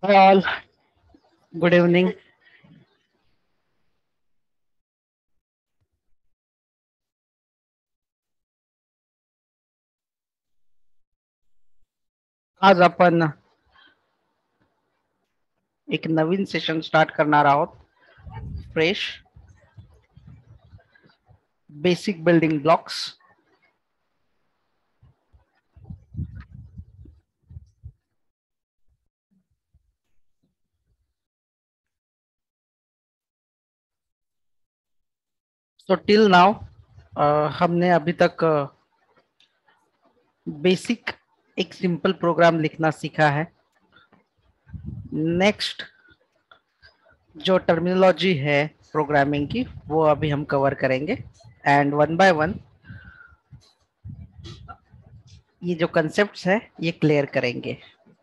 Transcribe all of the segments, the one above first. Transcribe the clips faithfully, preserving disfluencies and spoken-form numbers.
Hi all, good evening. आज आपण एक नवीन सेशन स्टार्ट करणार आहोत. Fresh basic building blocks. So till now हमने अभी तक बेसिक uh, एक सिंपल प्रोग्राम लिखना सीखा है. नेक्स्ट जो टर्मिनोलॉजी है प्रोग्रामिंग की वो अभी हम कवर करेंगे एंड वन बाय वन ये जो कंसेप्ट्स है ये क्लियर करेंगे.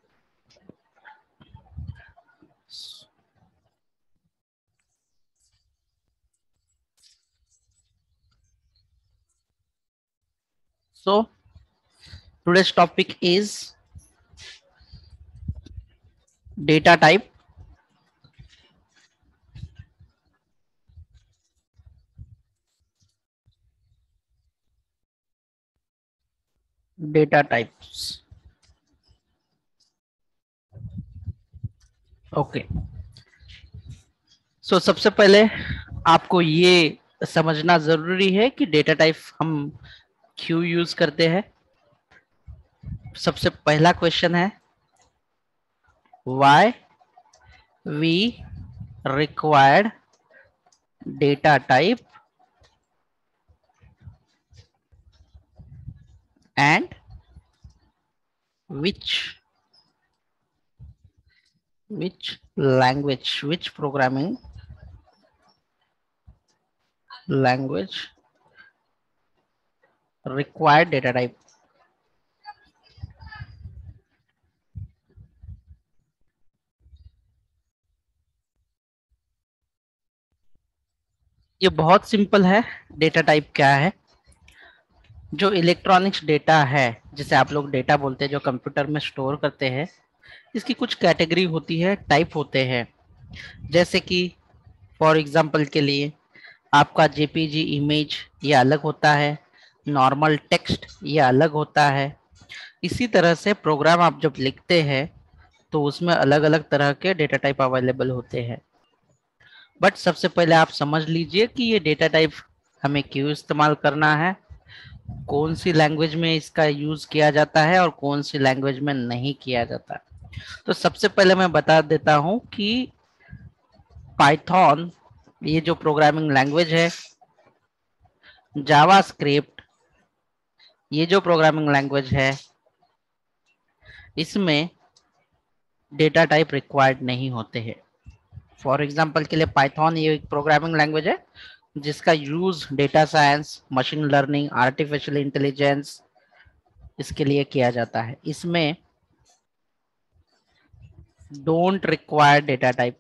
So today's topic is data type. Data types. Okay. So सबसे पहले आपको ये समझना जरूरी है कि डेटा टाइप हम क्यों यूज करते हैं. सबसे पहला क्वेश्चन है why we required data type and which which language which programming language required data type. ये बहुत सिंपल है. डेटा टाइप क्या है? जो इलेक्ट्रॉनिक्स डेटा है जिसे आप लोग डेटा बोलते हैं जो कंप्यूटर में स्टोर करते हैं इसकी कुछ कैटेगरी होती है, टाइप होते हैं. जैसे कि फॉर एग्जांपल के लिए आपका जेपीजी इमेज ये अलग होता है, नॉर्मल टेक्स्ट ये अलग होता है. इसी तरह से प्रोग्राम आप जब लिखते हैं तो उसमें अलग अलग तरह के डेटा टाइप अवेलेबल होते हैं. बट सबसे पहले आप समझ लीजिए कि ये डेटा टाइप हमें क्यों इस्तेमाल करना है, कौन सी लैंग्वेज में इसका यूज किया जाता है और कौन सी लैंग्वेज में नहीं किया जाता. तो सबसे पहले मैं बता देता हूं कि पाइथन ये जो प्रोग्रामिंग लैंग्वेज है, जावास्क्रिप्ट ये जो प्रोग्रामिंग लैंग्वेज है, इसमें डेटा टाइप रिक्वायर्ड नहीं होते हैं. फॉर एग्जांपल के लिए पाइथन ये एक प्रोग्रामिंग लैंग्वेज है जिसका use data science, machine learning, artificial intelligence इसके लिए किया जाता है. इसमें डोंट रिक्वायर डेटा टाइप.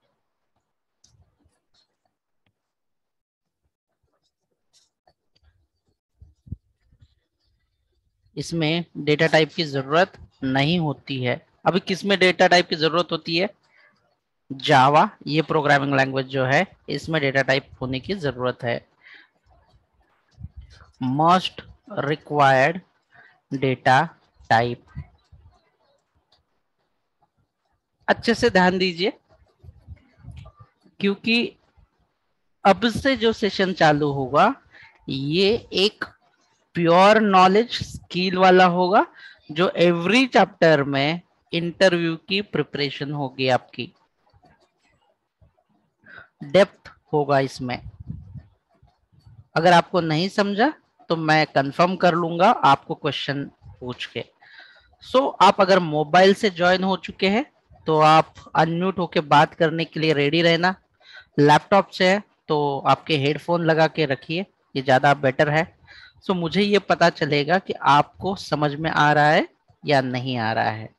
इसमें डेटा टाइप की जरूरत नहीं होती है. अभी किसमें डेटा टाइप की जरूरत होती है? जावा ये प्रोग्रामिंग लैंग्वेज जो है इसमें डेटा टाइप होने की जरूरत है. Must required data type. अच्छे से ध्यान दीजिए क्योंकि अब से जो सेशन चालू होगा ये एक प्योर नॉलेज स्किल वाला होगा जो एवरी चैप्टर में इंटरव्यू की प्रिपरेशन होगी, आपकी डेप्थ होगा इसमें. अगर आपको नहीं समझा तो मैं कंफर्म कर लूंगा आपको क्वेश्चन पूछ के. सो so, आप अगर मोबाइल से ज्वाइन हो चुके हैं तो आप अनम्यूट होके बात करने के लिए रेडी रहना. लैपटॉप से है तो आपके हेडफोन लगा के रखिए, ये ज्यादा बेटर है. सो so, मुझे ये पता चलेगा कि आपको समझ में आ रहा है या नहीं आ रहा है.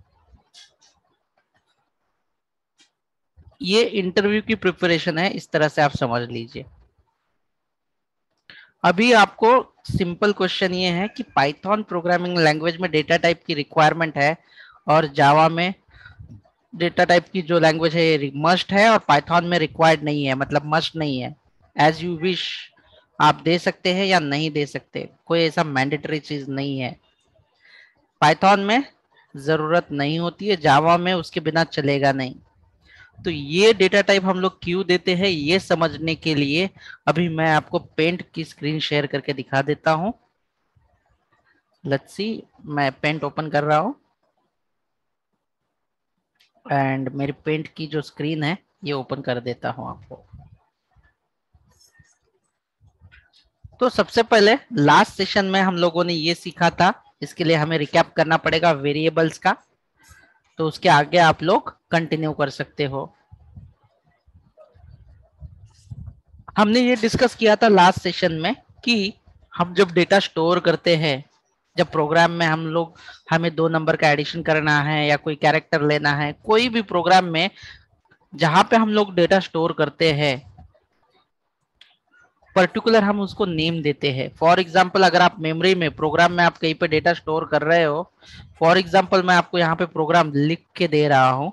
ये इंटरव्यू की प्रिपरेशन है, इस तरह से आप समझ लीजिए. अभी आपको सिंपल क्वेश्चन ये है कि पाइथन प्रोग्रामिंग लैंग्वेज में डेटा टाइप की रिक्वायरमेंट है और जावा में डेटा टाइप की जो लैंग्वेज है ये मस्ट है और पाइथन में रिक्वायर्ड नहीं है, मतलब मस्ट नहीं है, एज यू विश आप दे सकते हैं या नहीं दे सकते, कोई ऐसा मैंडेटरी चीज नहीं है। पाइथन में जरूरत नहीं होती है, जावा में उसके बिना चलेगा नहीं। तो ये डेटा टाइप हम लोग क्यों देते हैं ये समझने के लिए अभी मैं आपको पेंट की स्क्रीन शेयर करके दिखा देता हूं। लेट्स सी, मैं पेंट ओपन कर रहा हूं एंड मेरी पेंट की जो स्क्रीन है ये ओपन कर देता हूं आपको। तो सबसे पहले लास्ट सेशन में हम लोगों ने ये सीखा था, इसके लिए हमें रिकैप करना पड़ेगा वेरिएबल्स का, तो उसके आगे आप लोग कंटिन्यू कर सकते हो। हमने ये डिस्कस किया था लास्ट सेशन में कि हम जब डेटा स्टोर करते हैं, जब प्रोग्राम में हम लोग हमें दो नंबर का एडिशन करना है या कोई कैरेक्टर लेना है, कोई भी प्रोग्राम में जहां पे हम लोग डेटा स्टोर करते हैं पर्टिकुलर हम उसको नेम देते हैं। फॉर एग्जांपल अगर आप मेमोरी में प्रोग्राम में आप कहीं पे डेटा स्टोर कर रहे हो, फॉर एग्जांपल मैं आपको यहाँ पे प्रोग्राम लिख के दे रहा हूं,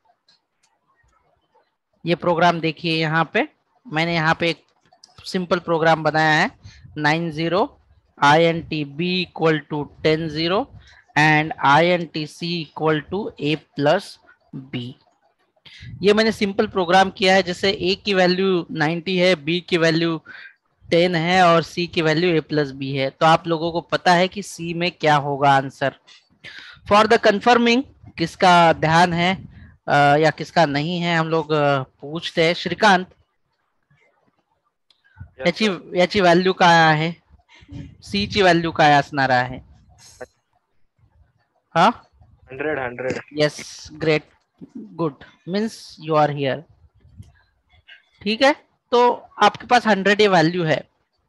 ये प्रोग्राम देखिए, यहाँ पे मैंने यहाँ पे एक सिंपल प्रोग्राम बनाया है, nine zero I N T B equal to ten zero and I N T C equal to A plus B. ये मैंने सिंपल प्रोग्राम किया है, जैसे ए की वैल्यू नाइंटी है, बी की वैल्यू टेन है और सी की वैल्यू ए प्लस बी है। तो आप लोगों को पता है कि सी में क्या होगा आंसर। फॉर द कंफर्मिंग किसका ध्यान है आ, या किसका नहीं है, हम लोग आ, पूछते हैं। श्रीकांत, याची याची व्हॅल्यू काय आहे, सी ची व्हॅल्यू काय असणार आहे? हाँ, hundred hundred yes, great, good, means you are here. ठीक है, तो आपके पास हंड्रेड ये वैल्यू है।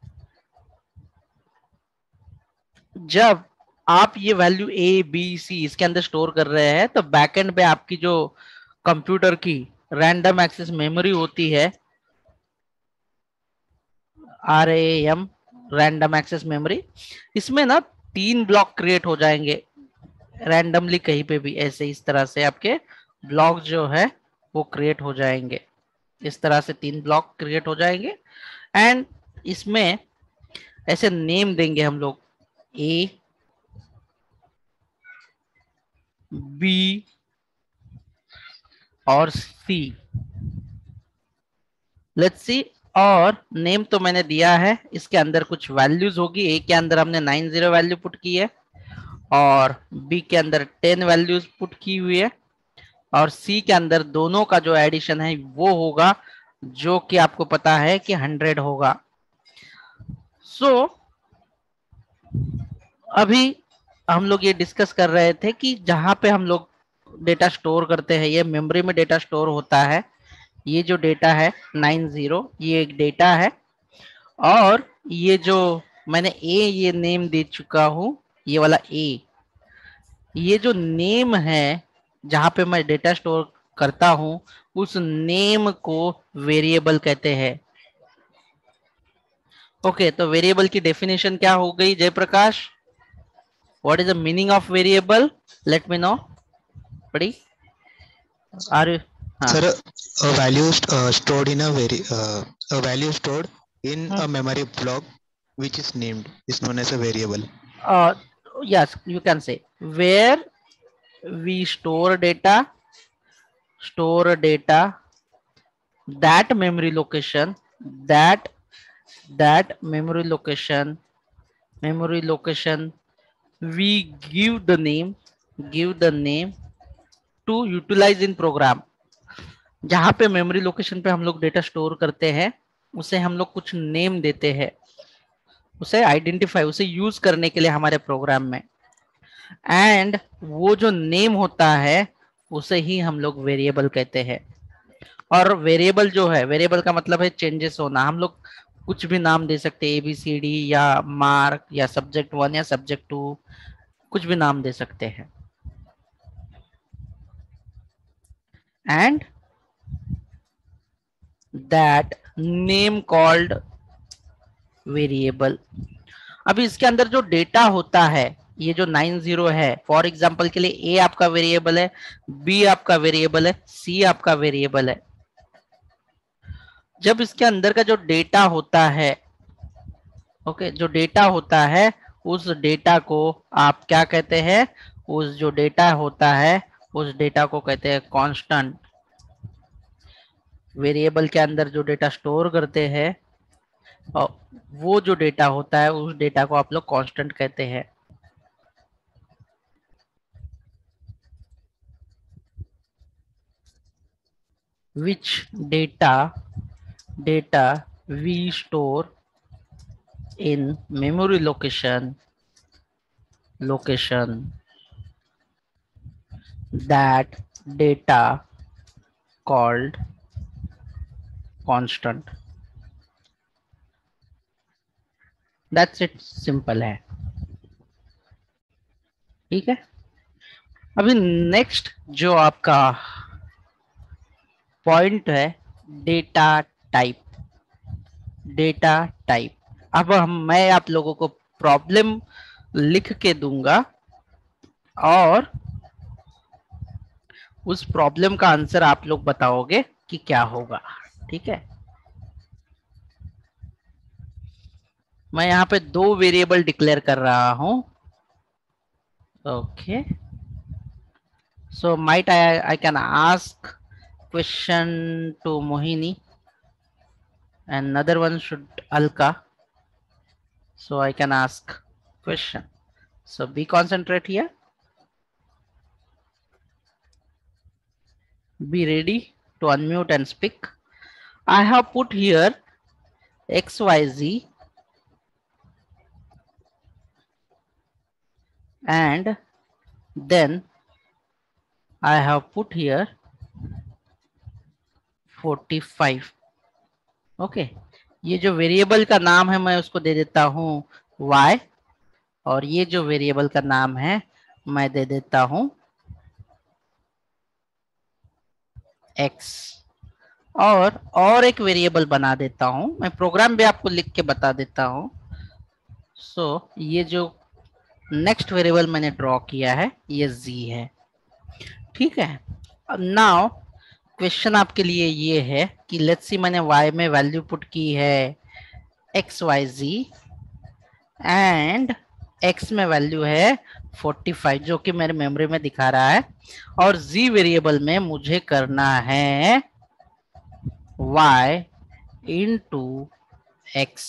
जब आप ये वैल्यू ए बी सी इसके अंदर स्टोर कर रहे हैं तो बैकएंड पे आपकी जो कंप्यूटर की रैंडम एक्सेस मेमोरी होती है, R A M, random access memory, इसमें ना तीन ब्लॉक क्रिएट हो जाएंगे रैंडमली कहीं पे भी, ऐसे इस तरह से आपके ब्लॉक जो है वो क्रिएट हो जाएंगे। इस तरह से तीन ब्लॉक क्रिएट हो जाएंगे एंड इसमें ऐसे नेम देंगे हम लोग, ए बी और सी। लेट्स सी, और नेम तो मैंने दिया है, इसके अंदर कुछ वैल्यूज होगी। ए के अंदर हमने नाइन जीरो वैल्यू पुट की है और बी के अंदर टेन वैल्यूज पुट की हुई है और सी के अंदर दोनों का जो एडिशन है वो होगा जो कि आपको पता है कि हंड्रेड होगा। सो so, अभी हम लोग ये डिस्कस कर रहे थे कि जहां पे हम लोग डेटा स्टोर करते हैं, ये मेमोरी में डेटा स्टोर होता है। ये जो डेटा है नाइन जीरो, ये एक डेटा है और ये जो मैंने ए ये नेम दे चुका हूं, ये वाला ए, ये जो नेम है जहां पे मैं डेटा स्टोर करता हूं उस नेम को वेरिएबल कहते हैं। ओके, तो वेरिएबल की डेफिनेशन क्या हो गई Jayaprakash? What is the meaning of variable? Let me know, पढ़ी आर यू? हाँ Sir, a value st- uh, stored in a very uh, a value stored in a memory block which is named is known as a variable. uh, yes, you can say where we store data, store data, that memory location, that that memory location, memory location, we give the name, give the name to utilize in program। जहां पे memory location पे हम लोग data store करते हैं उसे हम लोग कुछ नेम देते हैं, उसे आइडेंटिफाई, उसे यूज करने के लिए हमारे प्रोग्राम में, एंड वो जो नेम होता है उसे ही हम लोग वेरिएबल कहते हैं। और वेरिएबल जो है, वेरिएबल का मतलब है चेंजेस होना। हम लोग कुछ भी नाम दे सकते हैं, ए बी सी डी या मार्क या सब्जेक्ट वन या सब्जेक्ट टू, कुछ भी नाम दे सकते हैं। And that name called variable. अभी इसके अंदर जो डेटा होता है ये जो नाइन जीरो है, फॉर एग्जाम्पल के लिए ए आपका वेरिएबल है, बी आपका वेरिएबल है, सी आपका वेरिएबल है। जब इसके अंदर का जो डेटा होता है, ओके, जो डेटा होता है उस डेटा को आप क्या कहते हैं, उस जो डेटा होता है उस डेटा को कहते हैं कांस्टेंट। वेरिएबल के अंदर जो डेटा स्टोर करते हैं और वो जो डेटा होता है उस डेटा को आप लोग कांस्टेंट कहते हैं। which data data we store in memory location location that data called constant. That's it, simple है। ठीक है, अभी नेक्स्ट जो आपका पॉइंट है, डेटा टाइप। डेटा टाइप, अब हम मैं आप लोगों को प्रॉब्लम लिख के दूंगा और उस प्रॉब्लम का आंसर आप लोग बताओगे कि क्या होगा। ठीक है, मैं यहाँ पे दो वेरिएबल डिक्लेयर कर रहा हूं। Okay, so might I I can ask question to Mohini and another one should Alka, so I can ask question. So be concentrate here, be ready to unmute and speak. I have put here X Y Z and then I have put here forty-five. Okay okay. ये जो variable का नाम है मैं उसको दे देता हूं y, और ये जो वेरिएबल का नाम है मैं दे देता हूं x, और और एक वेरिएबल बना देता हूं मैं, प्रोग्राम भी आपको लिख के बता देता हूं। सो so, ये जो नेक्स्ट वेरिएबल मैंने ड्रॉ किया है ये z है। ठीक है, अब नाउ क्वेश्चन आपके लिए ये है कि लेट्स सी मैंने y में वैल्यू पुट की है x y z and x में वैल्यू है पैंतालीस जो कि मेरे मेमोरी में दिखा रहा है, और z वेरिएबल में मुझे करना है y इंटू एक्स।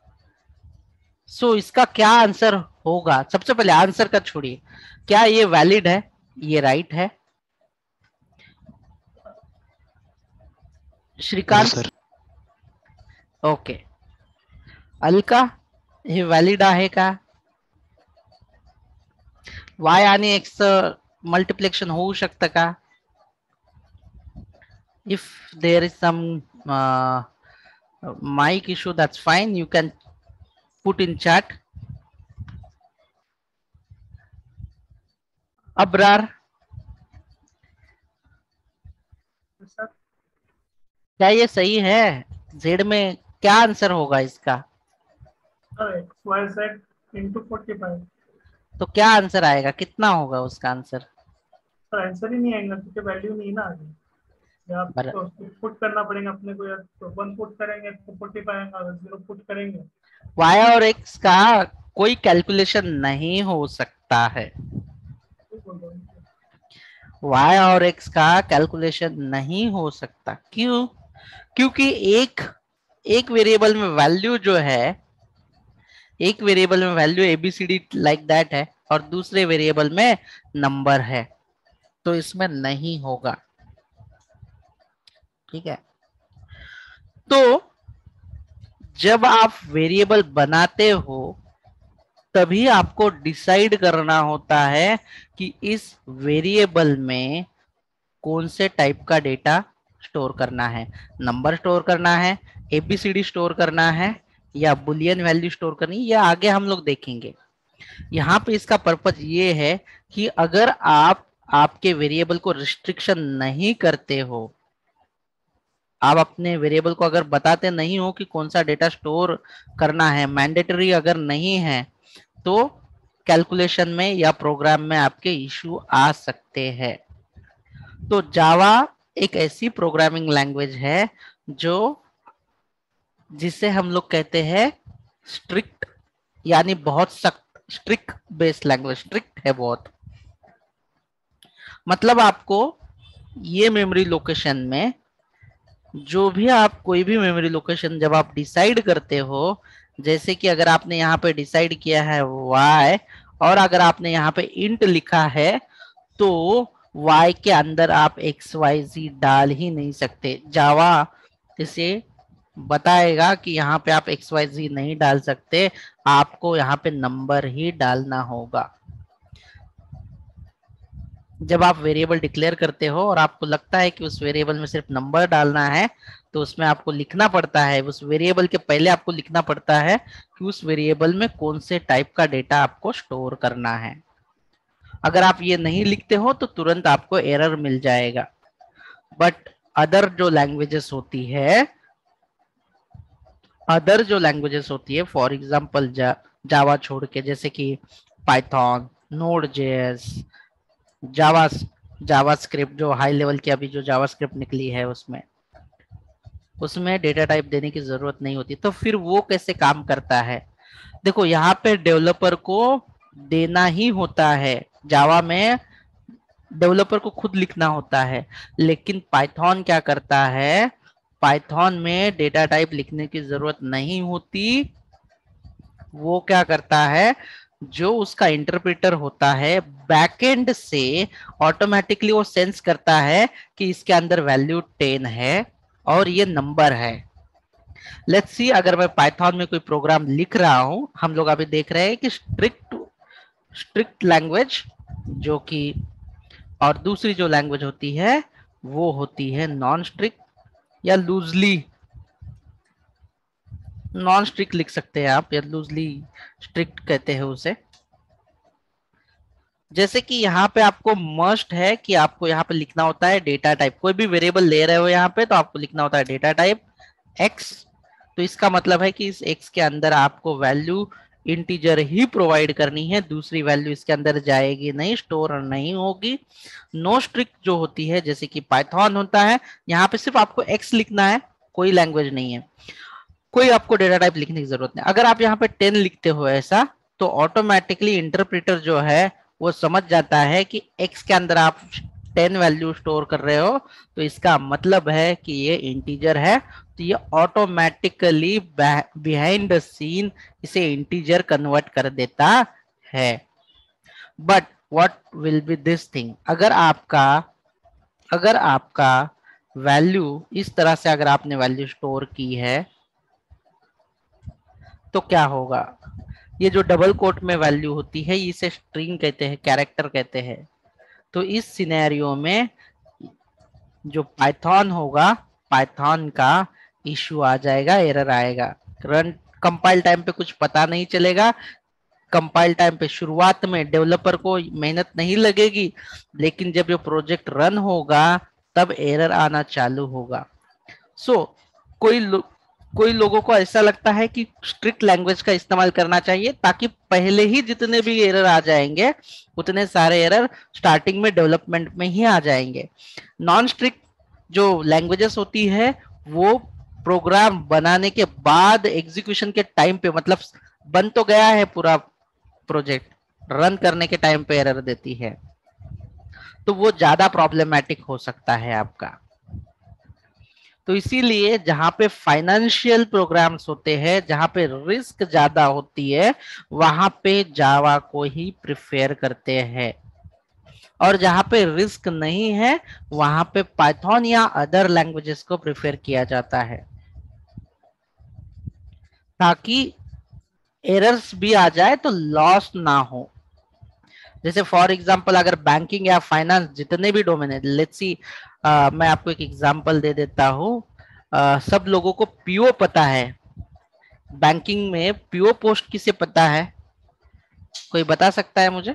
सो इसका क्या आंसर होगा? सबसे पहले आंसर का छोड़िए, क्या ये वैलिड है, ये राइट है? Shrikant sir, okay. अलका, हे व्हॅलिड आहे का? y आणि x मल्टिप्लिकेशन होऊ शकतं का? If there is some uh, mic issue, that's fine, you can put in chat. Abrar, क्या ये सही है? z में क्या आंसर होगा इसका? X y z into forty five. तो क्या आंसर आएगा, कितना होगा उसका आंसर? सर आंसर ही नहीं आएगा क्योंकि वैल्यू नहीं ना आगे, या तो पुट करना पड़ेगा अपने को, या तो वन पुट करेंगे तो फोर्टी फाइव आएगा, जीरो पुट करेंगे। y और x का कोई कैलकुलेशन नहीं हो सकता है, y और x का कैलकुलेशन नहीं हो सकता। क्यों? क्योंकि एक एक वेरिएबल में वैल्यू जो है, एक वेरिएबल में वैल्यू एबीसीडी लाइक दैट है और दूसरे वेरिएबल में नंबर है, तो इसमें नहीं होगा। ठीक है, तो जब आप वेरिएबल बनाते हो तभी आपको डिसाइड करना होता है कि इस वेरिएबल में कौन से टाइप का डेटा स्टोर करना है, नंबर स्टोर करना है, एबीसीडी स्टोर करना है, या बुलियन वैल्यू स्टोर करनी, या आगे हम लोग देखेंगे। यहाँ पे इसका पर्पज ये है कि अगर आप आपके वेरिएबल को रिस्ट्रिक्शन नहीं करते हो, आप अपने वेरिएबल को अगर बताते नहीं हो कि कौन सा डेटा स्टोर करना है, मैंडेटरी अगर नहीं है, तो कैलकुलेशन में या प्रोग्राम में आपके इशू आ सकते हैं। तो जावा एक ऐसी प्रोग्रामिंग लैंग्वेज है जो जिसे हम लोग कहते हैं स्ट्रिक्ट, यानी बहुत सख्त, स्ट्रिक्ट बेस्ड लैंग्वेज, स्ट्रिक्ट है बहुत। मतलब आपको ये मेमोरी लोकेशन में जो भी आप कोई भी मेमोरी लोकेशन जब आप डिसाइड करते हो, जैसे कि अगर आपने यहाँ पे डिसाइड किया है y और अगर आपने यहाँ पे int लिखा है तो y के अंदर आप एक्स वाई जी डाल ही नहीं सकते। जावा इसे बताएगा कि यहाँ पे आप एक्स वाई जी नहीं डाल सकते, आपको यहाँ पे नंबर ही डालना होगा। जब आप वेरिएबल डिक्लेयर करते हो और आपको लगता है कि उस वेरिएबल में सिर्फ नंबर डालना है, तो उसमें आपको लिखना पड़ता है, उस वेरिएबल के पहले आपको लिखना पड़ता है कि उस वेरिएबल में कौन से टाइप का डेटा आपको स्टोर करना है। अगर आप ये नहीं लिखते हो तो तुरंत आपको एरर मिल जाएगा। बट अदर जो लैंग्वेजेस होती है अदर जो लैंग्वेजेस होती है फॉर एग्जांपल जा, जावा छोड़ के, जैसे कि Python, Node JS, Java JavaScript, जो हाई लेवल की अभी जो जावा स्क्रिप्ट निकली है उसमें उसमें डेटा टाइप देने की जरूरत नहीं होती। तो फिर वो कैसे काम करता है? देखो यहाँ पे डेवलपर को देना ही होता है, जावा में डेवलपर को खुद लिखना होता है। लेकिन पाइथन क्या करता है, पाइथन में डेटा टाइप लिखने की जरूरत नहीं होती। वो क्या करता है, जो उसका इंटरप्रेटर होता है बैकएंड से ऑटोमेटिकली वो सेंस करता है कि इसके अंदर वैल्यू टेन है और ये नंबर है। लेट्स सी, अगर मैं पाइथन में कोई प्रोग्राम लिख रहा हूं, हम लोग अभी देख रहे हैं कि स्ट्रिक्ट स्ट्रिक्ट लैंग्वेज जो कि, और दूसरी जो लैंग्वेज होती है वो होती है नॉन स्ट्रिक्ट या लूजली, नॉन स्ट्रिक्ट लिख सकते हैं आप या लूजली स्ट्रिक्ट कहते हैं उसे। जैसे कि यहाँ पे आपको मस्ट है कि आपको यहाँ पे लिखना होता है डेटा टाइप, कोई भी वेरिएबल ले रहे हो यहाँ पे तो आपको लिखना होता है डेटा टाइप एक्स। तो इसका मतलब है कि इस एक्स के अंदर आपको वैल्यू इंटीजर ही प्रोवाइड करनी है, दूसरी वैल्यू इसके अंदर जाएगी नहीं, स्टोर नहीं होगी। नो स्ट्रिक्ट जो होती है जैसे कि पाइथन होता है, यहाँ पे सिर्फ आपको एक्स लिखना है, कोई लैंग्वेज नहीं है, कोई आपको डेटा टाइप लिखने की जरूरत नहीं। अगर आप यहाँ पे टेन लिखते हो ऐसा, तो ऑटोमेटिकली इंटरप्रेटर जो है वो समझ जाता है कि एक्स के अंदर आप टेन वैल्यू स्टोर कर रहे हो, तो इसका मतलब है कि ये इंटीजर है, तो ये ऑटोमेटिकली बिहाइंड द सीन इसे इंटीजर कन्वर्ट कर देता है। But what will be this thing, अगर आपका अगर आपका वैल्यू इस तरह से, अगर आपने वैल्यू स्टोर की है तो क्या होगा? ये जो डबल कोट में वैल्यू होती है इसे स्ट्रिंग कहते हैं, कैरेक्टर कहते हैं। तो इस सिनेरियो में जो पाइथन होगा, पाइथन का इशू आ जाएगा, एरर आएगा। रन कंपाइल टाइम पे कुछ पता नहीं चलेगा, कंपाइल टाइम पे शुरुआत में डेवलपर को मेहनत नहीं लगेगी, लेकिन जब ये प्रोजेक्ट रन होगा तब एरर आना चालू होगा। सो so, कोई लो, कोई लोगों को ऐसा लगता है कि स्ट्रिक्ट लैंग्वेज का इस्तेमाल करना चाहिए ताकि पहले ही जितने भी एरर आ जाएंगे उतने सारे एरर स्टार्टिंग में डेवलपमेंट में ही आ जाएंगे। नॉन स्ट्रिक्ट जो लैंग्वेजेस होती है वो प्रोग्राम बनाने के बाद एग्जीक्यूशन के टाइम पे, मतलब बन तो गया है पूरा प्रोजेक्ट, रन करने के टाइम पे एरर देती है, तो वो ज्यादा प्रॉब्लमैटिक हो सकता है आपका। तो इसीलिए जहां पे फाइनेंशियल प्रोग्राम्स होते हैं, जहां पे रिस्क ज्यादा होती है, वहां पे जावा को ही प्रिफेयर करते हैं, और जहां पे रिस्क नहीं है वहां पे पाइथन या अदर लैंग्वेजेस को प्रिफेयर किया जाता है, ताकि एरर्स भी आ जाए तो लॉस ना हो। जैसे फॉर एग्जांपल अगर बैंकिंग या फाइनेंस जितने भी डोमेन है, लेट्स सी, मैं आपको एक एग्जांपल दे देता हूँ। सब लोगों को पीओ पता है, बैंकिंग में पीओ पोस्ट किसे पता है? कोई बता सकता है मुझे?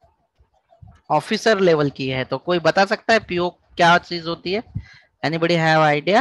ऑफिसर लेवल की है तो कोई बता सकता है पीओ क्या चीज होती है? Anybody have idea?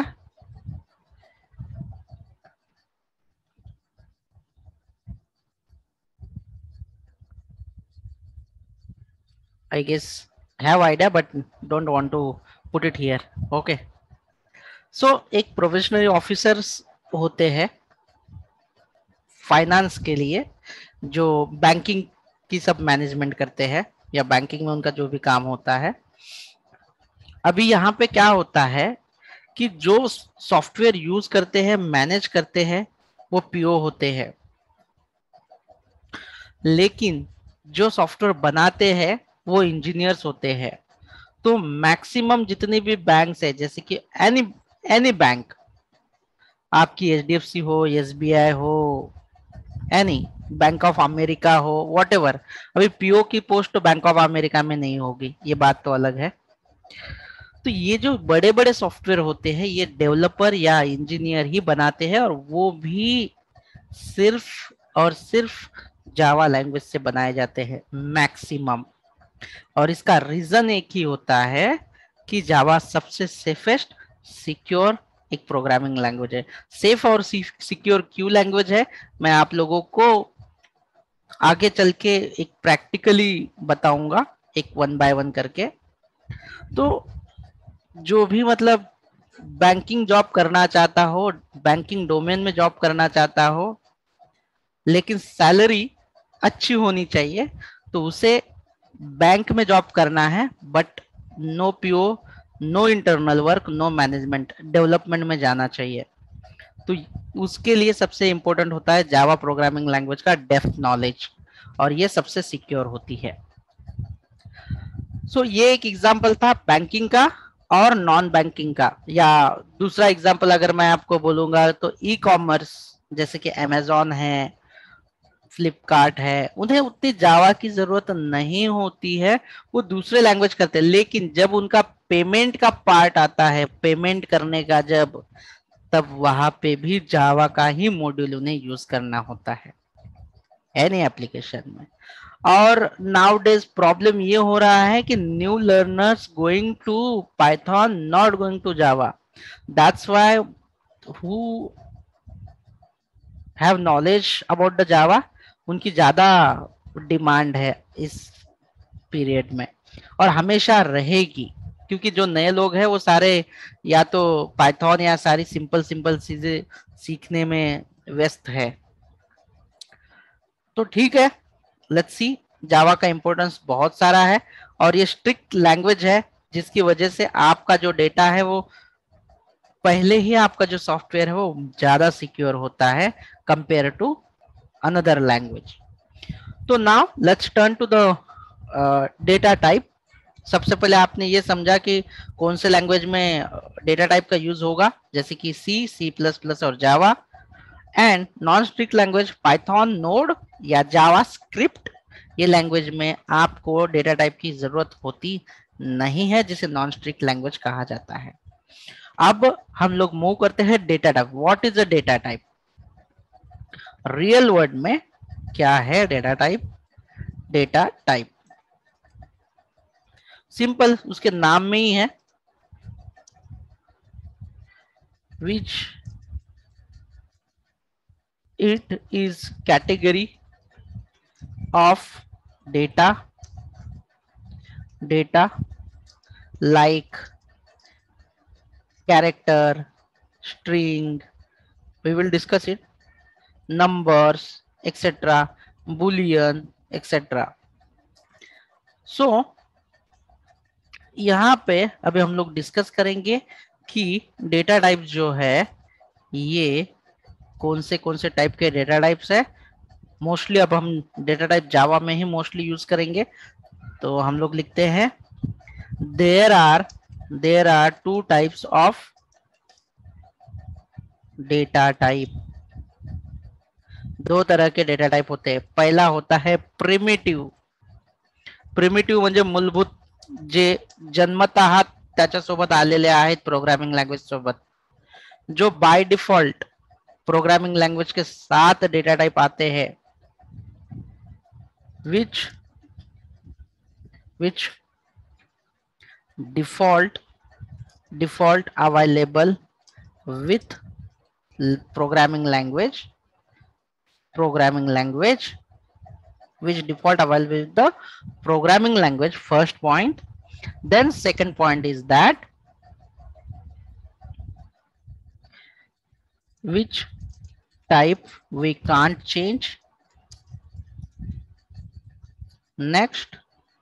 I guess have idea but don't want to put it here. Okay. So एक प्रोफेशनल ऑफिसर्स होते हैं फाइनेंस के लिए, जो बैंकिंग की सब मैनेजमेंट करते हैं या बैंकिंग में उनका जो भी काम होता है। अभी यहाँ पे क्या होता है कि जो सॉफ्टवेयर यूज करते हैं, मैनेज करते हैं, वो पीओ होते हैं, लेकिन जो सॉफ्टवेयर बनाते हैं वो इंजीनियर्स होते हैं। तो मैक्सिमम जितने भी बैंक्स है, जैसे कि एनी एनी बैंक, आपकी एचडीएफसी हो, एसबीआई हो, एनी बैंक ऑफ अमेरिका हो, व्हाटएवर, अभी पीओ की पोस्ट तो बैंक ऑफ अमेरिका में नहीं होगी, ये बात तो अलग है। तो ये जो बड़े बड़े सॉफ्टवेयर होते हैं ये डेवलपर या इंजीनियर ही बनाते हैं, और वो भी सिर्फ और सिर्फ जावा लैंग्वेज से बनाए जाते हैं मैक्सिमम। और इसका रीजन एक ही होता है कि जावा सबसे सेफेस्ट सिक्योर एक प्रोग्रामिंग लैंग्वेज है। सेफ और सिक्योर क्यों लैंग्वेज है, मैं आप लोगों को आगे चल के एक प्रैक्टिकली बताऊंगा, एक वन बाय वन करके। तो जो भी मतलब बैंकिंग जॉब करना चाहता हो, बैंकिंग डोमेन में जॉब करना चाहता हो, लेकिन सैलरी अच्छी होनी चाहिए, तो उसे बैंक में जॉब करना है, but no PO, no internal work, no management, development में जाना चाहिए। तो उसके लिए सबसे इंपॉर्टेंट होता है जावा प्रोग्रामिंग लैंग्वेज का डेप्थ नॉलेज, और ये सबसे सिक्योर होती है। सो so, ये एक एग्जांपल था बैंकिंग का और नॉन बैंकिंग का। या दूसरा एग्जांपल अगर मैं आपको बोलूंगा तो ई कॉमर्स, जैसे कि अमेजॉन है, फ्लिपकार्ट है, उन्हें उतनी जावा की जरूरत नहीं होती है, वो दूसरे लैंग्वेज करते हैं। लेकिन जब उनका पेमेंट का पार्ट आता है, पेमेंट करने का जब, तब वहां पे भी जावा का ही मॉड्यूल उन्हें यूज करना होता है एनी एप्लीकेशन में। और नाउ डेज प्रॉब्लम ये हो रहा है कि new learners going to Python, not going to Java. That's why who have knowledge about the Java, उनकी ज्यादा डिमांड है इस पीरियड में, और हमेशा रहेगी, क्योंकि जो नए लोग हैं वो सारे या तो पाइथन या सारी सिंपल सिंपल चीजें सीखने में व्यस्त है। तो ठीक है, लेट्स सी, जावा का इंपॉर्टेंस बहुत सारा है, और ये स्ट्रिक्ट लैंग्वेज है जिसकी वजह से आपका जो डेटा है वो पहले ही आपका जो सॉफ्टवेयर है वो ज्यादा सिक्योर होता है कंपेयर टू अनदर लैंग्वेज। तो now let's turn to the data type. सबसे पहले आपने ये समझा कि कौन से लैंग्वेज में डेटा टाइप का यूज होगा, जैसे कि सी, सी प्लस प्लस और Java. And non strict language Python, Node या जावा स्क्रिप्ट, ये लैंग्वेज में आपको डेटा टाइप की जरूरत होती नहीं है, जिसे नॉन स्ट्रिक्ट लैंग्वेज कहा जाता है। अब हम लोग मूव करते हैं data type. What is a data type? Real world में क्या है data type? Data type simple उसके नाम में ही है, which it is category of data data like character, string, we will discuss it, numbers, etc., boolean, etc. so यहाँ पे अभी हम लोग डिस्कस करेंगे कि डेटा टाइप जो है ये कौन से कौन से टाइप के डेटा टाइप्स है। मोस्टली अब हम डेटा टाइप जावा में ही मोस्टली यूज करेंगे, तो हम लोग लिखते हैं there are there are two types of data type. दो तरह के डेटा टाइप होते हैं। पहला होता है प्रिमिटिव। प्रिमिटिव म्हणजे मूलभूत, जे जन्मतः त्याच्यासोबत आलेले आहेत प्रोग्रामिंग लैंग्वेज सोबत, जो बाय डिफॉल्ट प्रोग्रामिंग लैंग्वेज के साथ डेटा टाइप आते हैं, which which default default available with programming language programming language which default available with the programming language, first point. Then second point is that which type we can't change. Next,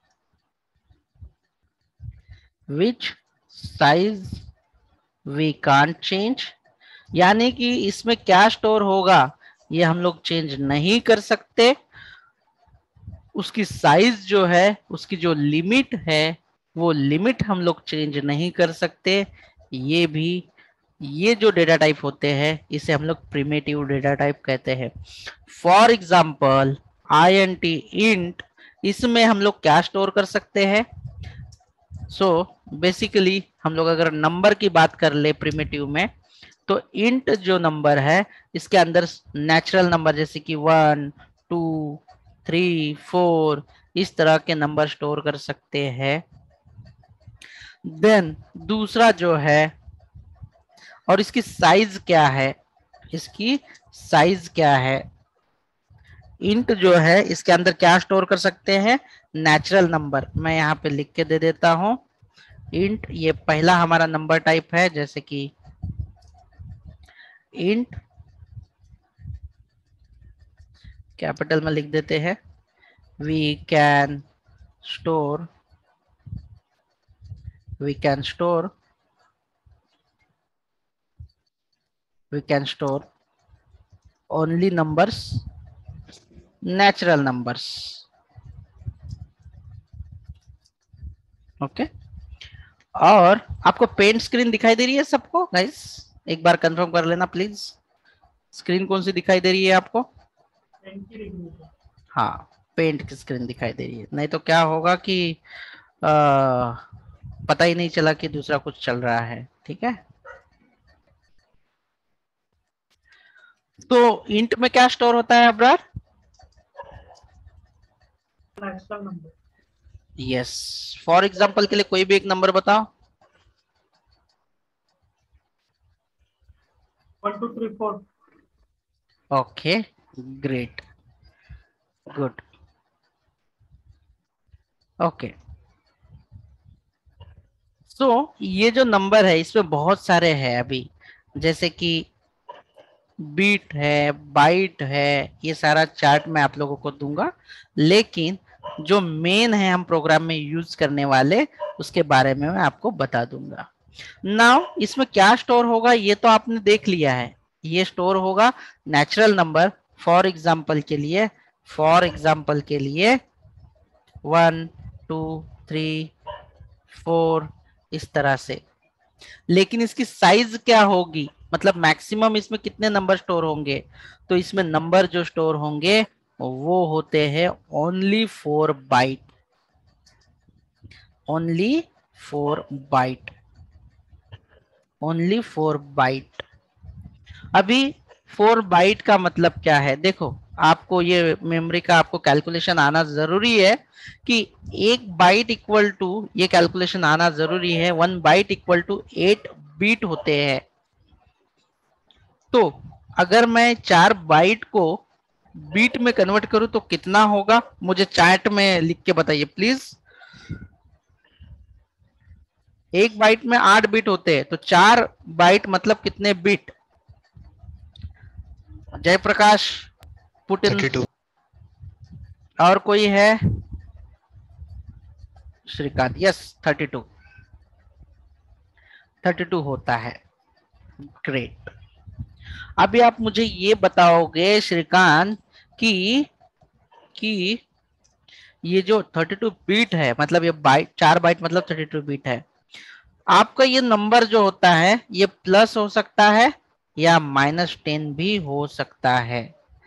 which size we can't change, यानी कि इसमें क्या store होगा ये हम लोग change नहीं कर सकते। उसकी साइज जो है, उसकी जो लिमिट है, वो लिमिट हम लोग चेंज नहीं कर सकते। ये भी, ये जो डेटा टाइप होते हैं इसे हम लोग प्रिमिटिव डेटा टाइप कहते हैं। फॉर एग्जाम्पल int int, इसमें हम लोग क्या स्टोर कर सकते हैं? सो so, बेसिकली हम लोग अगर नंबर की बात कर ले प्रिमिटिव में, तो इंट जो नंबर है इसके अंदर नेचुरल नंबर जैसे कि वन टू थ्री फोर इस तरह के नंबर स्टोर कर सकते हैं। देन दूसरा जो है, और इसकी साइज क्या है, इसकी साइज क्या है? इंट जो है इसके अंदर क्या स्टोर कर सकते हैं? Natural number. मैं यहाँ पे लिख के दे देता हूं इंट, ये पहला हमारा नंबर टाइप है, जैसे कि इंट कैपिटल में लिख देते हैं, we can store we can store we can store only numbers, natural numbers. Okay, और आपको पेंट स्क्रीन दिखाई दे रही है सबको गाइस? एक बार कंफर्म कर लेना प्लीज। स्क्रीन कौन सी दिखाई दे रही है आपको? हाँ, पेंट की स्क्रीन दिखाई दे रही है। नहीं तो क्या होगा कि आ, पता ही नहीं चला कि दूसरा कुछ चल रहा है। ठीक है, तो इंट में क्या स्टोर होता है Abrar? Natural number. Yes, for example के लिए कोई भी एक नंबर बताओ। One two three four. Okay, great, good. Okay, so ये जो नंबर है इसमें बहुत सारे हैं अभी, जैसे कि बीट है, बाइट है, ये सारा चार्ट मैं आप लोगों को दूंगा, लेकिन जो मेन है हम प्रोग्राम में यूज करने वाले उसके बारे में मैं आपको बता दूंगा। नाउ इसमें क्या स्टोर होगा ये तो आपने देख लिया है। ये स्टोर होगा नेचुरल नंबर। फॉर एग्जांपल के लिए फॉर एग्जांपल के लिए वन टू थ्री फोर इस तरह से। लेकिन इसकी साइज क्या होगी, मतलब मैक्सिमम इसमें कितने नंबर स्टोर होंगे? तो इसमें नंबर जो स्टोर होंगे वो होते हैं only four byte, only four byte, only four byte. अभी फोर बाइट का मतलब क्या है? देखो, आपको ये मेमोरी का आपको कैलकुलेशन आना जरूरी है कि एक बाइट इक्वल टू, ये कैलकुलेशन आना जरूरी है, one byte equal to eight bit होते हैं। तो अगर मैं चार बाइट को बीट में कन्वर्ट करूं तो कितना होगा? मुझे चैट में लिख के बताइए प्लीज। एक बाइट में आठ बीट होते हैं, तो चार बाइट मतलब कितने बीट? जयप्रकाश पुटिन, थर्टी टू। और कोई है? Shrikant, yes, thirty two, thirty two होता है। ग्रेट। अभी आप मुझे ये बताओगे श्रीकांत कि कि ये जो थर्टी टू बीट है, मतलब ये बाइट, चार बाइट मतलब थर्टी टू बीट है, आपका ये नंबर जो होता है ये प्लस हो सकता है या माइनस टेन भी हो सकता है।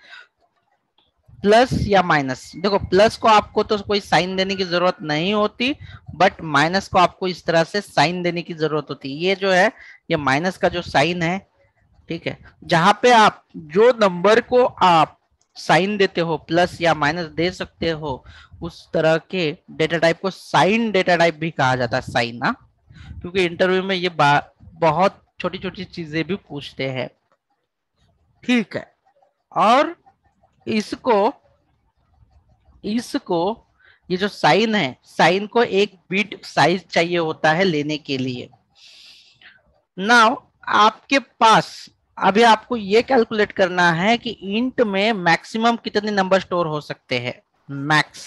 प्लस या माइनस, देखो प्लस को आपको तो कोई साइन देने की जरूरत नहीं होती, बट माइनस को आपको इस तरह से साइन देने की जरूरत होती है। ये जो है, ये माइनस का जो साइन है, ठीक है, जहां पे आप जो नंबर को आप साइन देते हो, प्लस या माइनस दे सकते हो, उस तरह के डेटा टाइप को साइन डेटा टाइप भी कहा जाता है। साइन, ना, क्योंकि इंटरव्यू में ये बहुत छोटी छोटी चीजें भी पूछते हैं। ठीक है, और इसको इसको, ये जो साइन है, साइन को एक बिट साइज चाहिए होता है लेने के लिए। नाउ आपके पास अभी आपको ये कैलकुलेट करना है कि इंट में मैक्सिमम कितने नंबर स्टोर हो सकते हैं, मैक्स।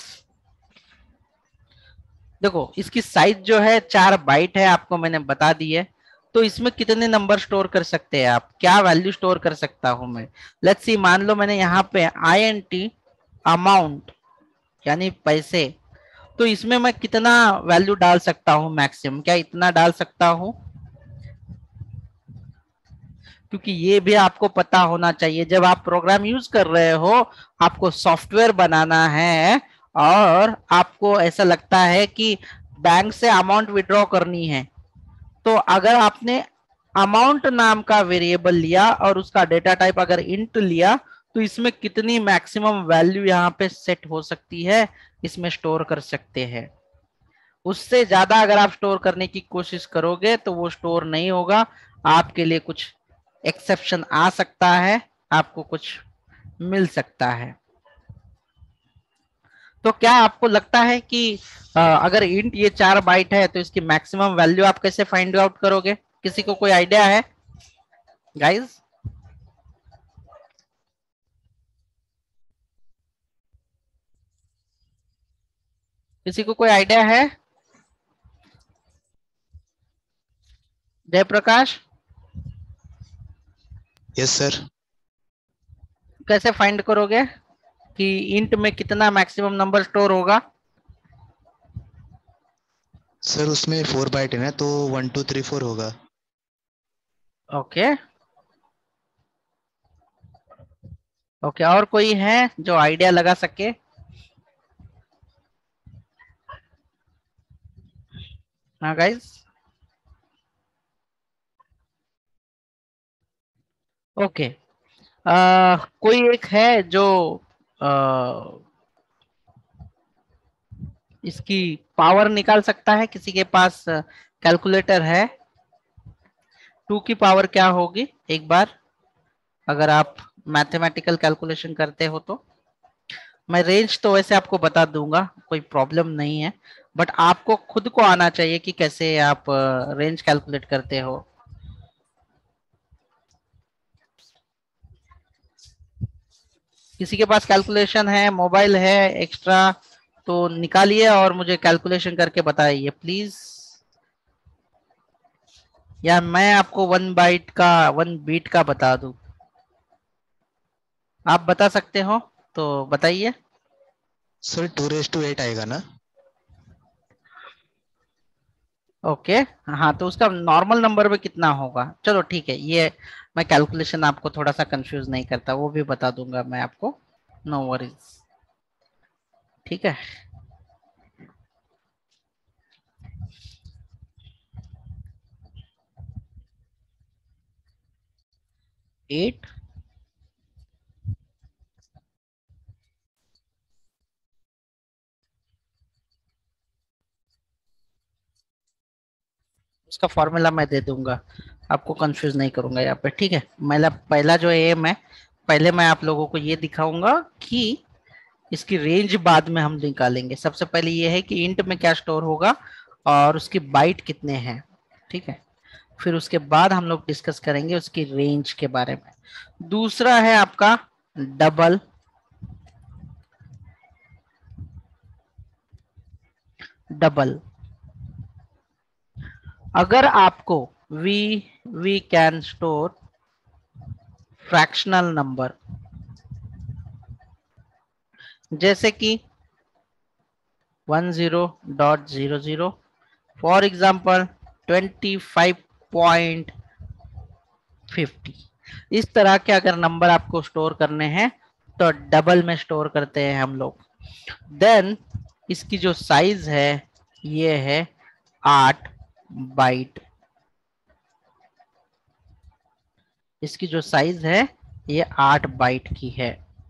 देखो इसकी साइज जो है चार बाइट है, आपको मैंने बता दी है। तो इसमें कितने नंबर स्टोर कर सकते हैं आप, क्या वैल्यू स्टोर कर सकता हूं मैं। लेट्स सी, मान लो मैंने यहाँ पे आई एन टी अमाउंट यानी पैसे, तो इसमें मैं कितना वैल्यू डाल सकता हूं मैक्सिमम, क्या इतना डाल सकता हूं। क्योंकि ये भी आपको पता होना चाहिए, जब आप प्रोग्राम यूज कर रहे हो, आपको सॉफ्टवेयर बनाना है और आपको ऐसा लगता है कि बैंक से अमाउंट विड्रॉ करनी है, तो अगर आपने अमाउंट नाम का वेरिएबल लिया और उसका डेटा टाइप अगर इंट लिया, तो इसमें कितनी मैक्सिमम वैल्यू यहाँ पे सेट हो सकती है, इसमें स्टोर कर सकते हैं। उससे ज्यादा अगर आप स्टोर करने की कोशिश करोगे तो वो स्टोर नहीं होगा, आपके लिए कुछ एक्सेप्शन आ सकता है, आपको कुछ मिल सकता है। तो क्या आपको लगता है कि आ, अगर इंट ये चार बाइट है तो इसकी मैक्सिमम वैल्यू आप कैसे फाइंड आउट करोगे, किसी को कोई आइडिया है गाइस? किसी को कोई आइडिया है? जयप्रकाश? Yes sir. कैसे फाइंड करोगे कि इंट में कितना मैक्सिमम नंबर स्टोर होगा? सर उसमें फोर बाइट है ना, तो वन टू थ्री फोर होगा। ओके ओके, और कोई है जो आइडिया लगा सके? हाँ गाइस, ओके। कोई एक है जो आ, इसकी पावर निकाल सकता है, किसी के पास कैलकुलेटर है? टू की पावर क्या होगी एक बार, अगर आप मैथमेटिकल कैलकुलेशन करते हो तो। मैं रेंज तो वैसे आपको बता दूंगा, कोई प्रॉब्लम नहीं है, बट आपको खुद को आना चाहिए कि कैसे आप रेंज कैलकुलेट करते हो। किसी के पास कैलकुलेशन है, मोबाइल है एक्स्ट्रा, तो निकालिए और मुझे कैलकुलेशन करके बताइए प्लीज। या मैं आपको वन बाइट का, वन बीट का बता दूं? आप बता सकते हो तो बताइए। Sir two raise to eight आएगा ना? ओके, हाँ तो उसका नॉर्मल नंबर में कितना होगा, चलो ठीक है, ये मैं कैलकुलेशन आपको थोड़ा सा कंफ्यूज नहीं करता, वो भी बता दूंगा मैं आपको, नो वरीज। ठीक है, एट उसका फॉर्मूला मैं दे दूंगा, आपको कंफ्यूज नहीं करूंगा यहाँ पे। ठीक है, मेरा पहला जो एम है, पहले मैं आप लोगों को ये दिखाऊंगा कि इसकी रेंज बाद में हम निकालेंगे। सबसे पहले ये है कि इंट में क्या स्टोर होगा और उसकी बाइट कितने हैं। ठीक है, फिर उसके बाद हम लोग डिस्कस करेंगे उसकी रेंज के बारे में। दूसरा है आपका डबल, डबल अगर आपको we we can store fractional number, जैसे कि one zero dot zero zero, for example twenty five point fifty, इस तरह के अगर नंबर आपको स्टोर करने हैं तो डबल में स्टोर करते हैं हम लोग। देन इसकी जो साइज है ये है आठ बाइट, इसकी जो साइज है ये आठ बाइट की है,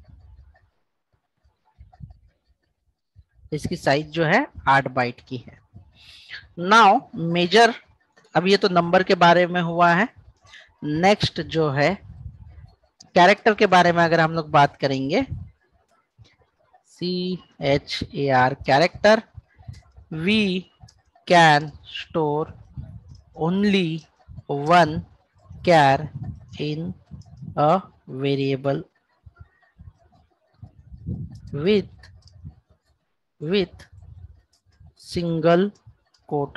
इसकी साइज जो है आठ बाइट की है। नाउ मेजर, अब ये तो नंबर के बारे में हुआ है। नेक्स्ट जो है कैरेक्टर के बारे में अगर हम लोग बात करेंगे, C H A R character, we can store only one char in a variable with with single quote.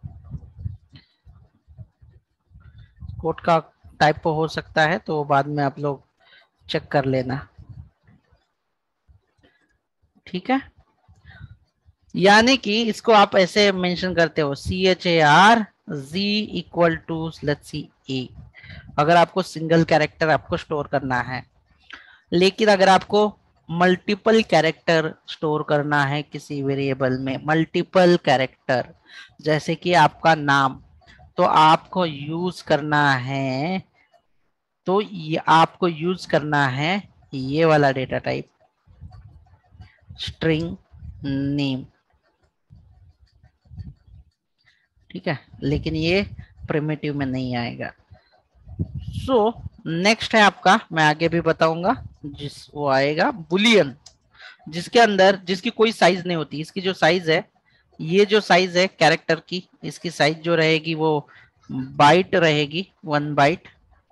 Quote का टाइप हो सकता है तो बाद में आप लोग चेक कर लेना, ठीक है। यानी कि इसको आप ऐसे मेंशन करते हो C H A R G equal to let's see A, अगर आपको सिंगल कैरेक्टर आपको स्टोर करना है। लेकिन अगर आपको मल्टीपल कैरेक्टर स्टोर करना है किसी वेरिएबल में, मल्टीपल कैरेक्टर जैसे कि आपका नाम, तो आपको यूज करना है तो ये आपको यूज करना है ये वाला डेटा टाइप स्ट्रिंग नेम, ठीक है। लेकिन ये प्रिमिटिव में नहीं आएगा। सो नेक्स्ट है आपका, मैं आगे भी बताऊंगा, जिस वो आएगा बुलियन, जिसके अंदर जिसकी कोई साइज नहीं होती। इसकी जो साइज है, ये जो साइज है कैरेक्टर की, इसकी साइज जो रहेगी वो बाइट रहेगी, वन बाइट।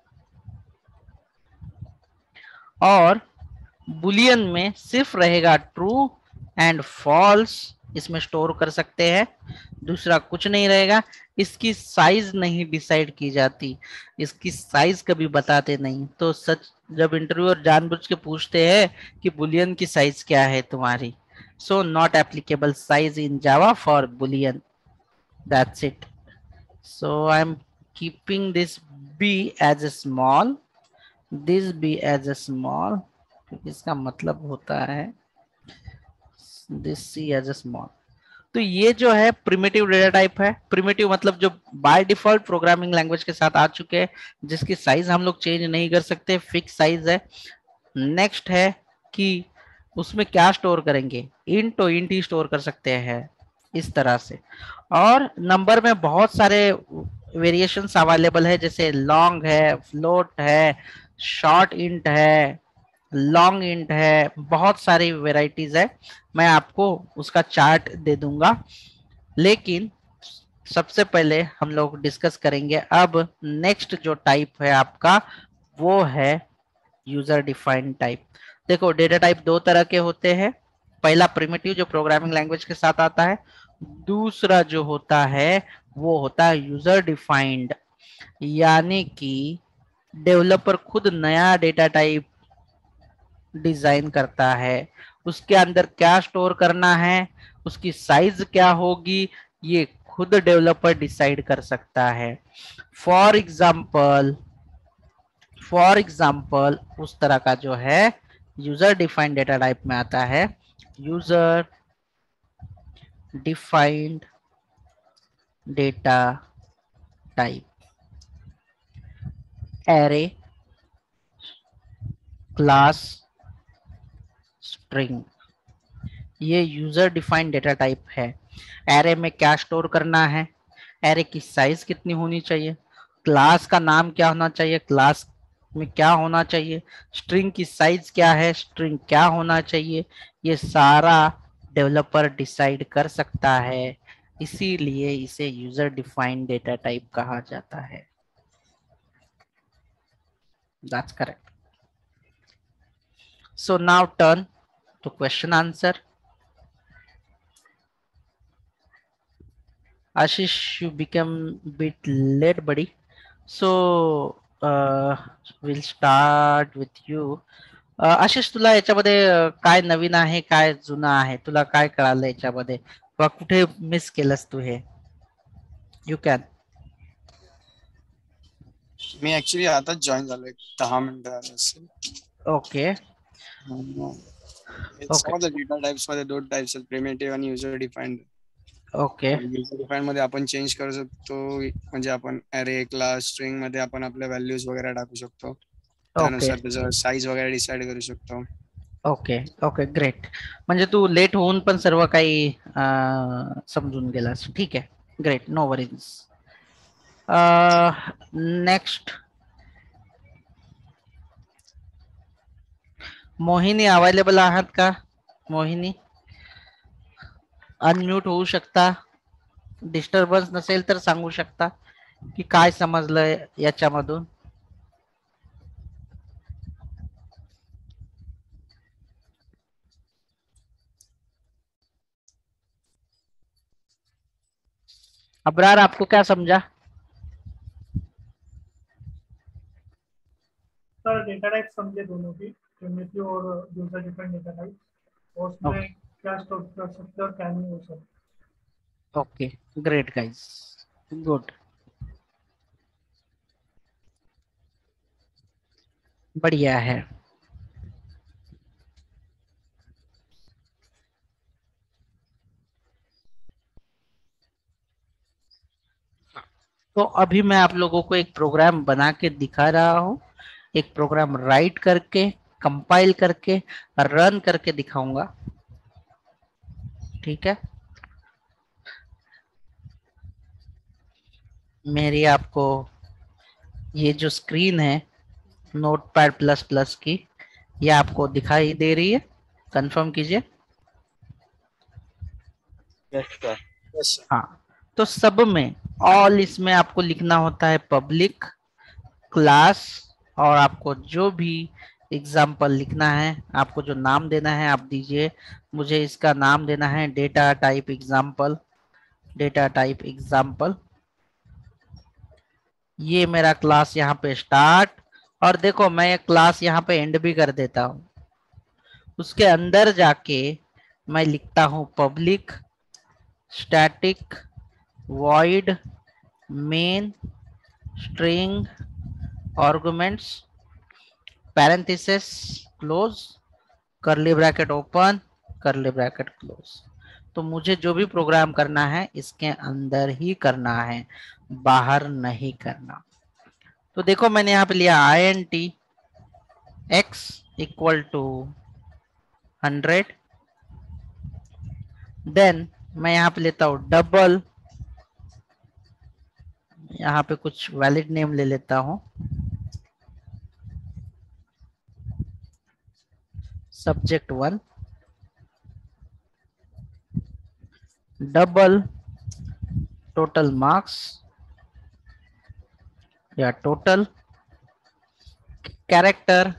और बुलियन में सिर्फ रहेगा ट्रू एंड फॉल्स, इसमें स्टोर कर सकते हैं, दूसरा कुछ नहीं रहेगा। इसकी साइज नहीं डिसाइड की जाती, इसकी साइज कभी बताते नहीं। तो सच जब इंटरव्यूअर जानबूझ के पूछते हैं कि बुलियन की साइज क्या है तुम्हारी, so not applicable size in Java for boolean, that's it. So I am keeping this B as a small, this B as a small, क्योंकि इसका मतलब होता है this C as a small. तो ये जो है प्रिमिटिव डेटा टाइप है। प्रिमिटिव मतलब जो बाय डिफॉल्ट प्रोग्रामिंग लैंग्वेज के साथ आ चुके हैं, जिसकी साइज हम लोग चेंज नहीं कर सकते, फिक्स साइज है। नेक्स्ट है कि उसमें क्या स्टोर करेंगे, इंट तो इंट ही स्टोर कर सकते हैं इस तरह से। और नंबर में बहुत सारे वेरिएशंस अवेलेबल है, जैसे लॉन्ग है, फ्लोट है, शॉर्ट इंट है, लॉन्ग इंट है, बहुत सारी वेराइटीज है। मैं आपको उसका चार्ट दे दूंगा। लेकिन सबसे पहले हम लोग डिस्कस करेंगे अब नेक्स्ट जो टाइप है आपका, वो है यूजर डिफाइंड टाइप। देखो डेटा टाइप दो तरह के होते हैं, पहला प्रिमिटिव जो प्रोग्रामिंग लैंग्वेज के साथ आता है, दूसरा जो होता है वो होता है यूजर डिफाइंड, यानी कि डेवलपर खुद नया डेटा टाइप डिजाइन करता है, उसके अंदर क्या स्टोर करना है, उसकी साइज क्या होगी, ये खुद डेवलपर डिसाइड कर सकता है। फॉर एग्जाम्पल फॉर एग्जाम्पल उस तरह का जो है यूजर डिफाइंड डेटा टाइप में आता है user defined data type array class string, ये यूजर डिफाइंड डेटा टाइप है। एरे में क्या स्टोर करना है, एरे की साइज कितनी होनी चाहिए, क्लास का नाम क्या होना चाहिए, क्लास में क्या होना चाहिए, स्ट्रिंग की साइज क्या है, स्ट्रिंग क्या होना चाहिए, ये सारा डेवलपर डिसाइड कर सकता है। इसीलिए इसे यूजर डिफाइंड डेटा टाइप कहा जाता है। That's correct. So now turn to question answer. Ashish, you become a bit late, buddy. So uh, we'll start with you. Uh, Ashish, तुला याच्यामध्ये काय नवीन आहे, काय जुना आहे, तुला काय कळालं याच्यामध्ये, किंवा कुठे मिस केलंस तू हे? You can. मी ऍक्च्युली आता जॉईन झालोय दहा मिनिटं झाले असेल. ओके ओके डेटा टाइप्स मध्ये दोन टाइप्स आहेत, प्रिमिटिव्ह आणि user defined. Okay user defined मध्ये आपण चेंज करू शकतो, म्हणजे आपण अरे क्लास स्ट्रिंग मध्ये आपण आपल्या व्हॅल्यूज वगैरे टाकू शकतो, त्यानुसार त्याचं साईज वगैरे डिसाइड करू शकतो. Okay okay great. म्हणजे तू लेट होऊन पण सर्व काही समजून गेलास, ठीक आहे, great, no worries. Next Mohini available आहात का? मोहिनी अनम्यूट होऊ शकता, डिस्टर्बन्स नसेल तर सांगू शकता की काय समजलं याच्यामधून. अब्रार आपको क्या समझा? सर डेटा टाइप समझे दोनों की, प्रिमिटिव और यूजर डिफाइंड डेटा टाइप, और उसमें क्या स्टोर कर सकते हैं और क्या नहीं हो सकता. ओके, ग्रेट गाइस, गुड, बढ़िया है. तो अभी मैं आप लोगों को एक प्रोग्राम बना के दिखा रहा हूँ, एक प्रोग्राम राइट करके, कंपाइल करके, रन करके दिखाऊंगा. ठीक है, मेरी आपको ये जो स्क्रीन है नोटपैड प्लस प्लस की, ये आपको दिखाई दे रही है? कंफर्म कीजिए. Yes sir. हाँ, तो सब में ऑल इसमें आपको लिखना होता है पब्लिक क्लास, और आपको जो भी एग्जाम्पल लिखना है, आपको जो नाम देना है आप दीजिए. मुझे इसका नाम देना है data type example. Data type example, ये मेरा क्लास यहाँ पे स्टार्ट, और देखो मैं ये क्लास यहाँ पे एंड भी कर देता हूँ. उसके अंदर जाके मैं लिखता हूँ public static void main string arguments parenthesis close curly bracket open curly bracket close. तो मुझे जो भी प्रोग्राम करना है इसके अंदर ही करना है, बाहर नहीं करना. तो देखो मैंने यहाँ पे लिया I N T X equal to hundred, then मैं यहाँ पे लेता हूँ डबल, यहाँ पे कुछ वैलिड नेम ले लेता हूँ, subject one, double total marks या टोटल, कैरेक्टर,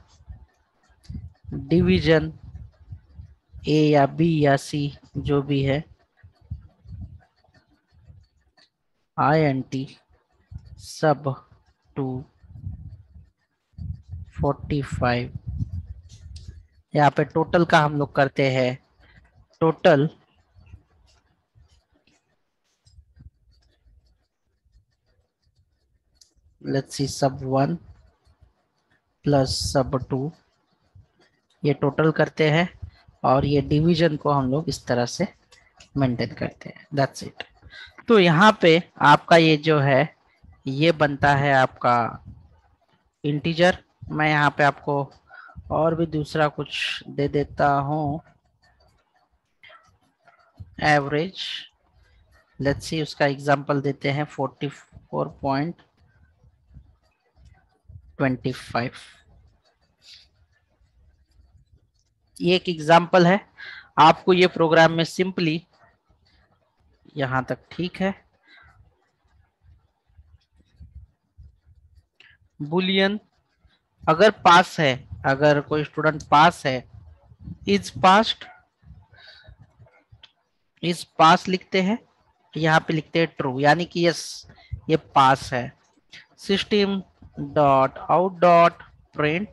डिवीजन ए या बी या सी जो भी है, I N T sub two forty five. यहाँ पे टोटल का हम लोग करते हैं total let's see sub one plus sub two, ये टोटल करते हैं, और ये डिवीजन को हम लोग इस तरह से मेंटेन करते हैं. That's it. तो यहाँ पे आपका ये जो है ये बनता है आपका इंटीजर. मैं यहाँ पे आपको और भी दूसरा कुछ दे देता हूँ, एवरेज. लेट्स सी उसका एग्जांपल देते हैं forty four point twenty five. ये एक एग्जांपल है. आपको ये प्रोग्राम में सिंपली यहां तक ठीक है, बुलियन अगर पास है, अगर कोई स्टूडेंट पास है, इज पास्ड, इज पास लिखते हैं, यहाँ पे लिखते हैं ट्रू, यानी कि यस ये पास है. System dot out dot print,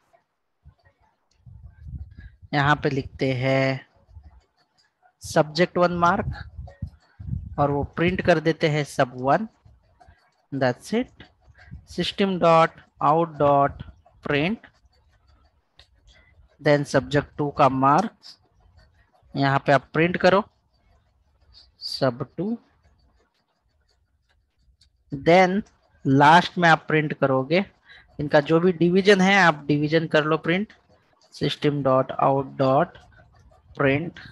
यहाँ पे लिखते हैं सब्जेक्ट वन मार्क, और वो प्रिंट कर देते हैं sub one. That's it. System dot out dot print, then subject two का मार्क्स, यहाँ पे आप प्रिंट करो सब टू, देन लास्ट में आप प्रिंट करोगे इनका जो भी डिवीजन है, आप डिवीजन कर लो print. System dot out dot print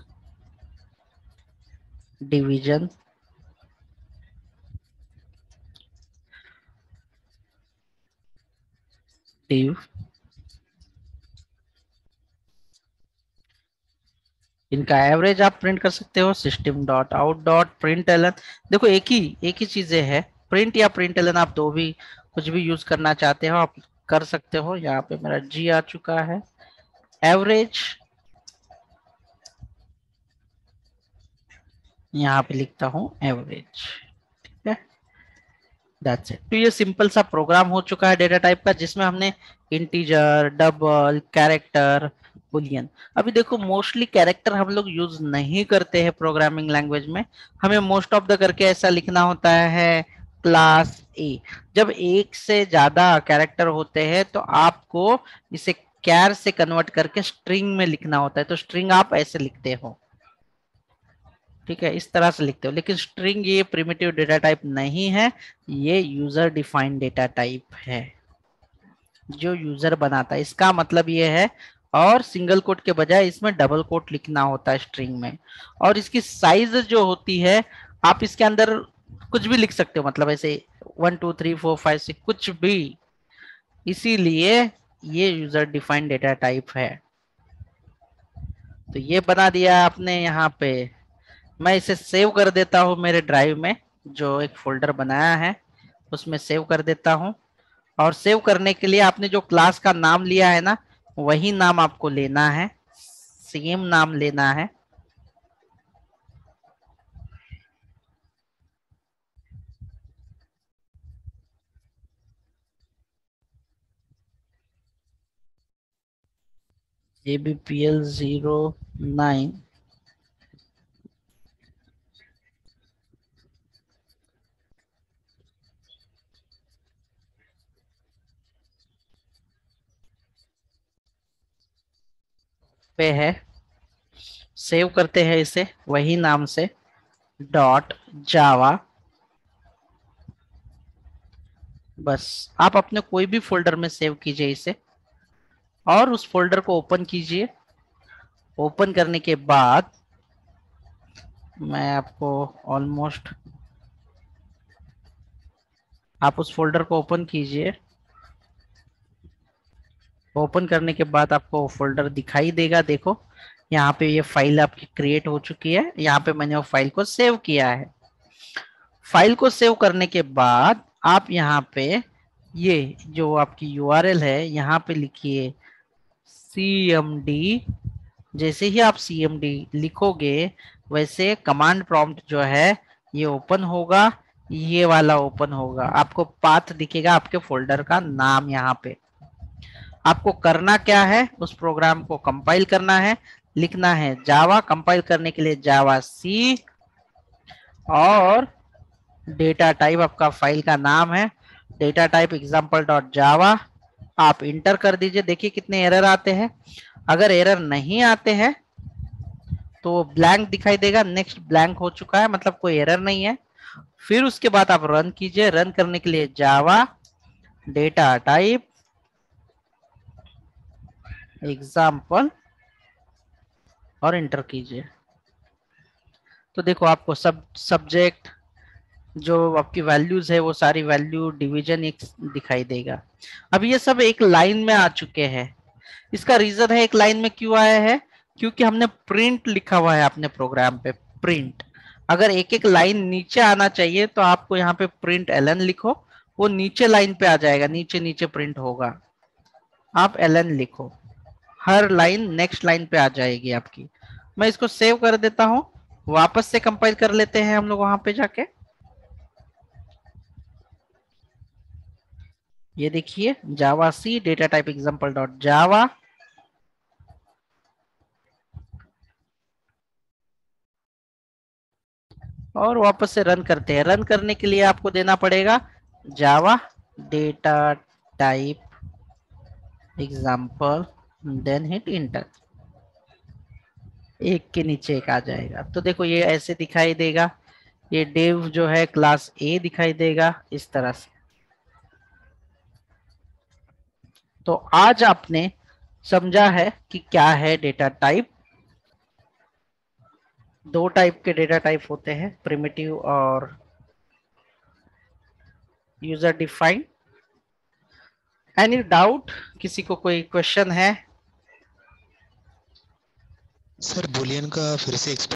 division, div, इनका एवरेज आप प्रिंट कर सकते हो। System dot out dot print ln, देखो एक ही एक ही चीजें है, प्रिंट या प्रिंट एलन, आप दो भी कुछ भी यूज करना चाहते हो आप कर सकते हो। यहाँ पे मेरा जी आ चुका है। एवरेज यहाँ पे लिखता हूँ एवरेज, ठीक है, दैट्स इट। तो ये सिंपल सा प्रोग्राम हो चुका है डेटा टाइप का, जिसमें हमने इंटीजर, डबल, कैरेक्टर, बुलियन। अभी देखो मोस्टली कैरेक्टर हम लोग यूज नहीं करते हैं प्रोग्रामिंग लैंग्वेज में, हमें मोस्ट ऑफ द करके ऐसा लिखना होता है क्लास ए। जब एक से ज्यादा कैरेक्टर होते हैं तो आपको इसे कैर से कन्वर्ट करके स्ट्रिंग में लिखना होता है, तो स्ट्रिंग आप ऐसे लिखते हो, ठीक है, इस तरह से लिखते हो। लेकिन स्ट्रिंग ये प्रिमिटिव डेटा टाइप नहीं है, ये यूजर डिफाइंड डेटा टाइप है जो यूजर बनाता है, इसका मतलब ये है। और सिंगल कोट के बजाय इसमें डबल कोट लिखना होता है स्ट्रिंग में। और इसकी साइज जो होती है, आप इसके अंदर कुछ भी लिख सकते हो, मतलब ऐसे one two three four five six कुछ भी, इसीलिए ये यूजर डिफाइंड डेटा टाइप है। तो ये बना दिया आपने यहाँ पे। मैं इसे सेव कर देता हूँ मेरे ड्राइव में, जो एक फोल्डर बनाया है उसमें सेव कर देता हूँ। और सेव करने के लिए आपने जो क्लास का नाम लिया है ना, वही नाम आपको लेना है, सेम नाम लेना है। A B P L zero nine पे है, सेव करते हैं इसे वही नाम से, डॉट जावा। बस आप अपने कोई भी फोल्डर में सेव कीजिए इसे और उस फोल्डर को ओपन कीजिए। ओपन करने के बाद मैं आपको ऑलमोस्ट, आप उस फोल्डर को ओपन कीजिए। ओपन करने के बाद आपको फोल्डर दिखाई देगा, देखो यहाँ पे ये फाइल आपकी क्रिएट हो चुकी है, यहाँ पे मैंने वो फाइल को सेव किया है। फाइल को सेव करने के बाद आप यहाँ पे ये जो आपकी यू आर एल है यहाँ पे लिखिए सी एम डी। जैसे ही आप सी एम डी लिखोगे वैसे कमांड प्रॉम्प्ट जो है ये ओपन होगा, ये वाला ओपन होगा, आपको पाथ दिखेगा आपके फोल्डर का नाम। यहाँ पे आपको करना क्या है, उस प्रोग्राम को कंपाइल करना है, लिखना है जावा, कंपाइल करने के लिए जावा सी, और डेटा टाइप आपका फाइल का नाम है data type example dot Java. आप इंटर कर दीजिए, देखिए कितने एरर आते हैं। अगर एरर नहीं आते हैं तो ब्लैंक दिखाई देगा, नेक्स्ट ब्लैंक हो चुका है, मतलब कोई एरर नहीं है। फिर उसके बाद आप रन कीजिए, रन करने के लिए जावा डेटा टाइप एग्जाम्पल और इंटर कीजिए। तो देखो आपको सब सब्जेक्ट जो आपकी वैल्यूज है वो सारी वैल्यू डिवीजन एक दिखाई देगा। अब ये सब एक लाइन में आ चुके हैं। इसका रीजन है एक लाइन में क्यों आया है, क्योंकि हमने प्रिंट लिखा हुआ है अपने प्रोग्राम पे, प्रिंट। अगर एक एक लाइन नीचे आना चाहिए तो आपको यहाँ पे प्रिंट एलन लिखो, वो नीचे लाइन पे आ जाएगा, नीचे नीचे प्रिंट होगा। आप एलन लिखो, हर लाइन नेक्स्ट लाइन पे आ जाएगी आपकी। मैं इसको सेव कर देता हूँ, वापस से कंपाइल कर लेते हैं हम लोग वहां पे जाके। ये देखिए javac data type example dot Java, और वापस से रन करते हैं। रन करने के लिए आपको देना पड़ेगा Java data type example, then hit enter. एक के नीचे एक आ जाएगा। तो देखो ये ऐसे दिखाई देगा, ये डेव जो है क्लास ए दिखाई देगा इस तरह से। तो आज आपने समझा है कि क्या है डेटा टाइप। दो टाइप के डेटा टाइप होते हैं, प्रिमिटिव और यूजर डिफाइंड। एनी डाउट, किसी को कोई क्वेश्चन है? सर बुलियन का फिर से